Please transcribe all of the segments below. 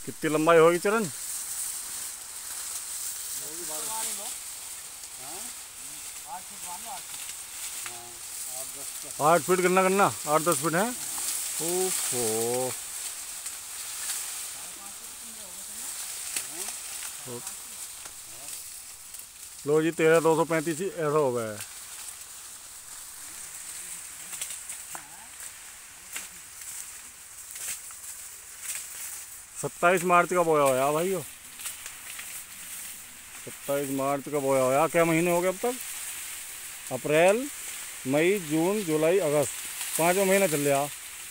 कितनी लंबाई होगी चरण? 8 फीट गन्ना गन्ना 8-10 फीट है। ओहो, लो जी 13,235 ऐसा हो गया है। 27 मार्च का बोया होया भाइयों, 27 मार्च का बोया होया। क्या महीने हो गए अब तक? अप्रैल, मई, जून, जुलाई, अगस्त, 5वां महीना चल रहा।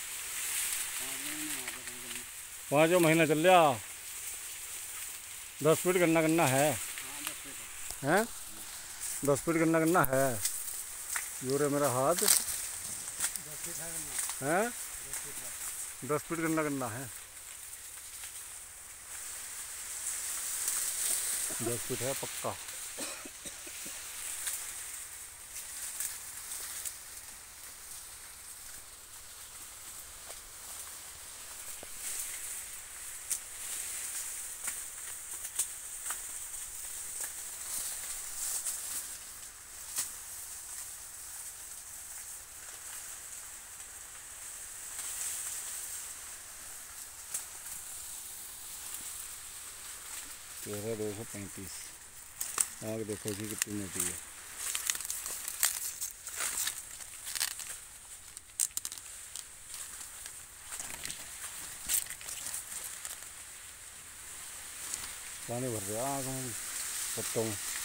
5वां महीना चल रहा। 10 फीट गन्ना गन्ना है हैं? 10 फीट गन्ना गन्ना है। जोरे मेरा हाथ है। 10 फीट गन्ना गन्ना है। 10 फीट है पक्का। तेरह 235। आग देखो जी कितनी मोटी है। पानी भर रहा आग में, पत्तों में।